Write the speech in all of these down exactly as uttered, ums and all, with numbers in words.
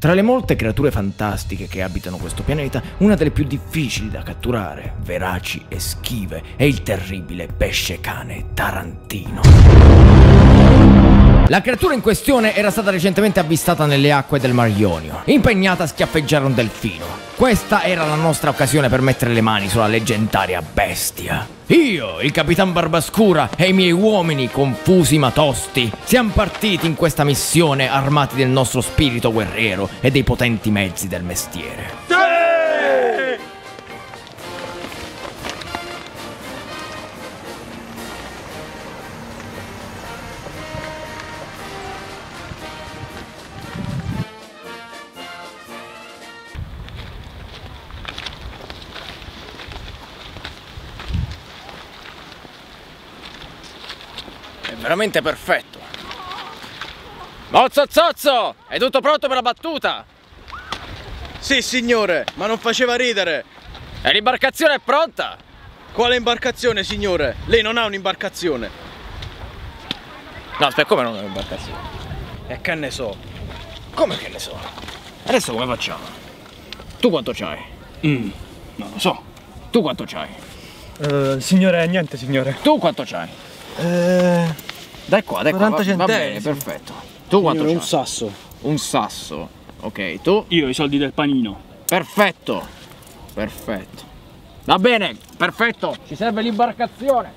Tra le molte creature fantastiche che abitano questo pianeta, una delle più difficili da catturare, veraci e schive, è il terribile pesce cane tarantino. La creatura in questione era stata recentemente avvistata nelle acque del Mar Ionio, impegnata a schiaffeggiare un delfino. Questa era la nostra occasione per mettere le mani sulla leggendaria bestia. Io, il Capitan Barbascura e i miei uomini confusi ma tosti, siamo partiti in questa missione armati del nostro spirito guerriero e dei potenti mezzi del mestiere. Sì! Veramente perfetto. Mozzo Zozzo, è tutto pronto per la battuta? Sì signore, ma non faceva ridere. E l'imbarcazione è pronta? Quale imbarcazione signore? Lei non ha un'imbarcazione. No, aspetta, come non ha un'imbarcazione? E che ne so? Come che ne so? Adesso come facciamo? Tu quanto c'hai? Mm, non lo so. Tu quanto c'hai? Uh, signore, niente signore. Tu quanto c'hai? Eh... Dai qua, dai qua, quaranta va, va bene, perfetto. Tu quanto c'hai? Un sasso. Un sasso. Ok, tu? Io i soldi del panino. Perfetto. Perfetto. Va bene, perfetto. Ci serve l'imbarcazione.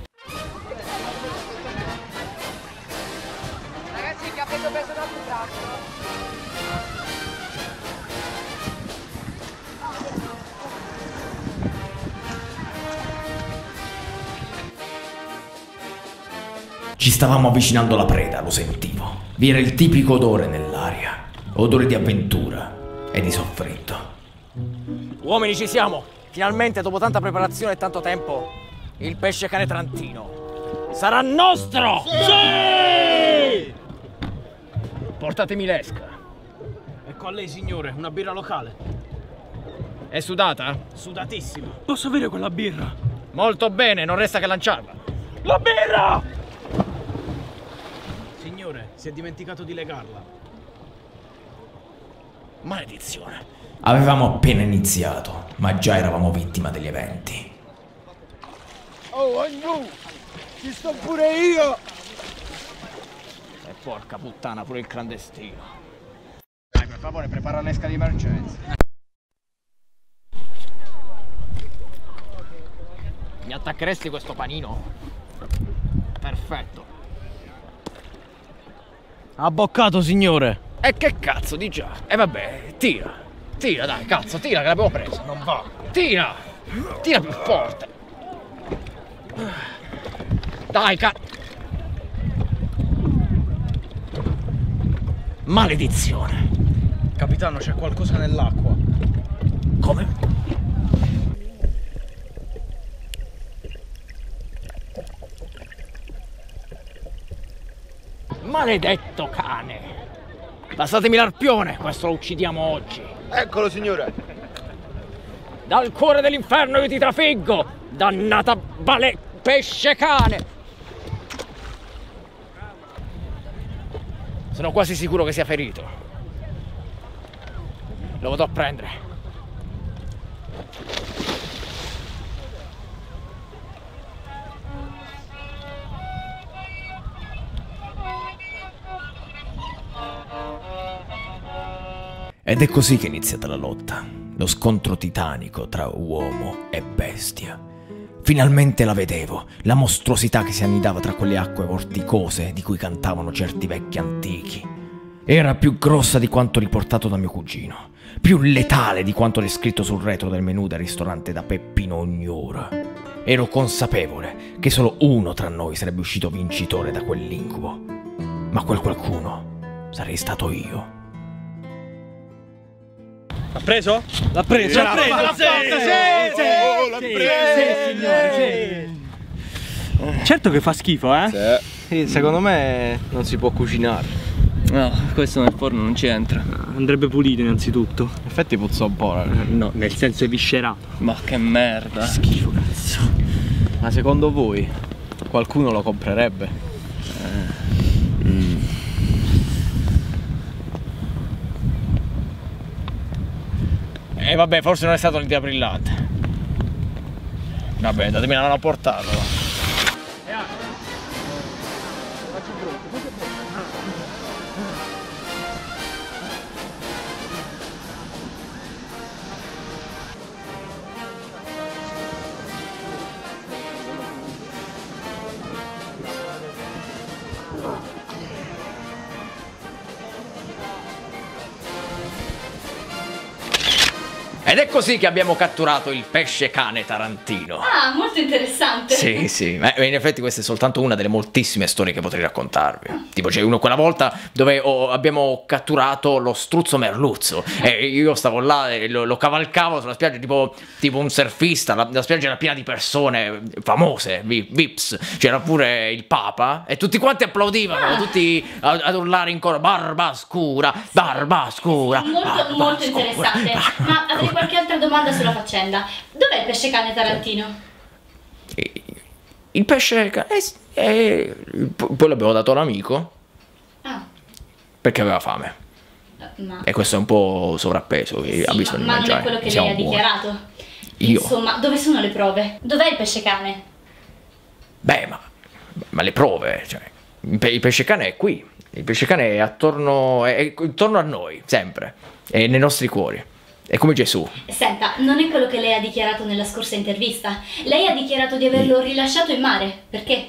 Ragazzi, il capello pesa da un braccio. Ci stavamo avvicinando alla preda, lo sentivo. Vi era il tipico odore nell'aria. Odore di avventura e di soffritto. Uomini, ci siamo! Finalmente, dopo tanta preparazione e tanto tempo, il pesce cane tarantino sarà nostro! Sì! Portatemi l'esca. Ecco a lei signore, una birra locale. È sudata? Sudatissima. Posso avere quella birra? Molto bene, non resta che lanciarla. La birra! Signore, si è dimenticato di legarla. Maledizione. Avevamo appena iniziato, ma già eravamo vittima degli eventi. Oh, Agnew! Ci sto pure io! E porca puttana, pure il clandestino. Dai, per favore, prepara l'esca di emergenza. Mi attaccheresti questo panino? Perfetto. Ha boccato signore! E che cazzo di già? E vabbè, tira. Tira, dai, cazzo, tira che l'abbiamo presa. Non va. Tira! Tira più forte. Dai, cazzo. Maledizione. Capitano, c'è qualcosa nell'acqua. Come? Maledetto cane! Passatemi l'arpione, questo lo uccidiamo oggi. Eccolo signore! Dal cuore dell'inferno io ti trafiggo, dannata bale pesce cane! Sono quasi sicuro che sia ferito. Lo vado a prendere. Ed è così che è iniziata la lotta, lo scontro titanico tra uomo e bestia. Finalmente la vedevo, la mostruosità che si annidava tra quelle acque vorticose di cui cantavano certi vecchi antichi. Era più grossa di quanto riportato da mio cugino, più letale di quanto descritto sul retro del menù del ristorante da Peppino Ognura. Ero consapevole che solo uno tra noi sarebbe uscito vincitore da quell'incubo, ma quel qualcuno sarei stato io. L'ha preso? L'ha preso! L'ha preso! L'ha preso! Sì! L'ha preso! Signore, sì! Certo che fa schifo, eh? Sì, secondo me non si può cucinare. No, questo nel forno non ci entra. Andrebbe pulito innanzitutto. In effetti puzza un po'. No, nel senso è viscerato. Ma che merda. Schifo, cazzo. Ma secondo voi qualcuno lo comprerebbe? Eh. Mm. vabbè, forse non è stata un'idea brillante. Vabbè, datemi la mano a portarlo. Ed è così che abbiamo catturato il pesce cane tarantino. Ah, molto interessante. Sì, sì, ma in effetti questa è soltanto una delle moltissime storie che potrei raccontarvi. Ah. Tipo c'è uno quella volta dove oh, abbiamo catturato lo struzzo merluzzo e io stavo là e lo, lo cavalcavo sulla spiaggia tipo, tipo un surfista, la, la spiaggia era piena di persone famose, vips, c'era pure il Papa e tutti quanti applaudivano, ah. tutti ad, ad urlare in coro barba scura, barba scura. Molto, barba molto scura, interessante, barba ma avrei qualche altra domanda sulla faccenda. Dov'è il pesce cane tarantino? Il pesce cane è, è, poi l'abbiamo dato all'amico. Ah. Perché aveva fame. Ma... e questo è un po' sovrappeso, sì, ha bisogno ma, di mangiare. Ma non è quello che Siamo lei ha buoni. dichiarato? Io? Insomma, dove sono le prove? Dov'è il pesce cane? Beh, ma, ma le prove, cioè, il pesce cane è qui. Il pesce cane è attorno, è, è attorno a noi, sempre. È nei nostri cuori. È come Gesù. Senta, non è quello che lei ha dichiarato nella scorsa intervista. Lei ha dichiarato di averlo rilasciato in mare. Perché?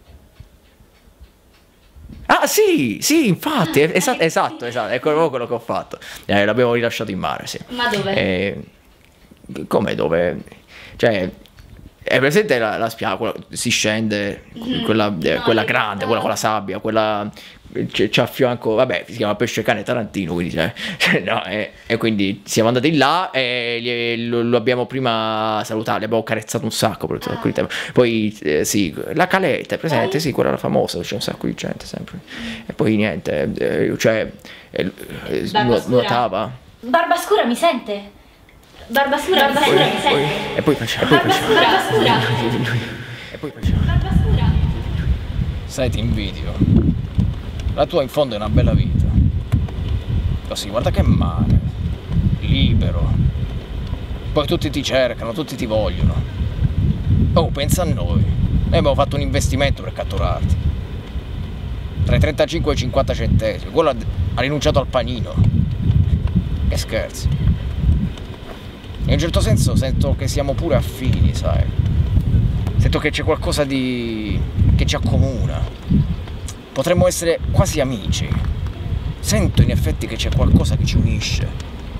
Ah sì, sì, infatti, ah, esatto, esatto, esatto, è quello, quello che ho fatto. Eh, l'abbiamo rilasciato in mare, sì. Ma dove? Eh, come dove? Cioè, è presente la, la spiaggia, si scende, mm, quella, no, eh, quella grande, quella con la sabbia, quella... c'è a fianco, vabbè, si chiama pesce cane tarantino, quindi cioè, no, e, e quindi siamo andati là e gli, lo, lo abbiamo prima salutato, li abbiamo carezzato un sacco per tutto il tempo. Poi eh, sì, la caletta è presente, sì, quella era famosa, c'è un sacco di gente sempre. E poi niente, eh, cioè eh, eh, nuotava. Barbascura mi sente? Barbascura, Barbascura mi sente? Poi, e poi facciamo, e poi facciamo. Barbascura. E poi facciamo. Barbascura. Sai, ti invidio. La tua in fondo è una bella vita. Così, guarda che mare. Libero. Poi tutti ti cercano, tutti ti vogliono. Oh, pensa a noi. Noi abbiamo fatto un investimento per catturarti. Tra i trentacinque e i cinquanta centesimi. Quello ha, ha rinunciato al panino. Che scherzi. In un certo senso sento che siamo pure affini, sai. Sento che c'è qualcosa di... che ci accomuna. Potremmo essere quasi amici. Sento in effetti che c'è qualcosa che ci unisce.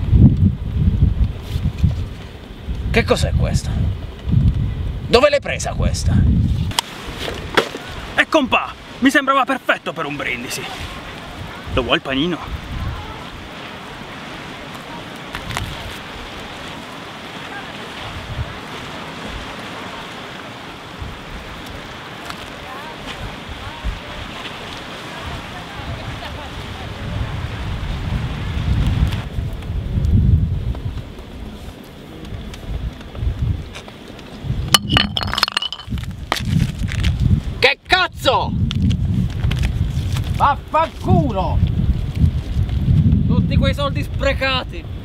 Che cos'è questa? Dove l'hai presa questa? E compà, mi sembrava perfetto per un brindisi. Lo vuoi il panino? Che cazzo? Vaffanculo! Tutti quei soldi sprecati!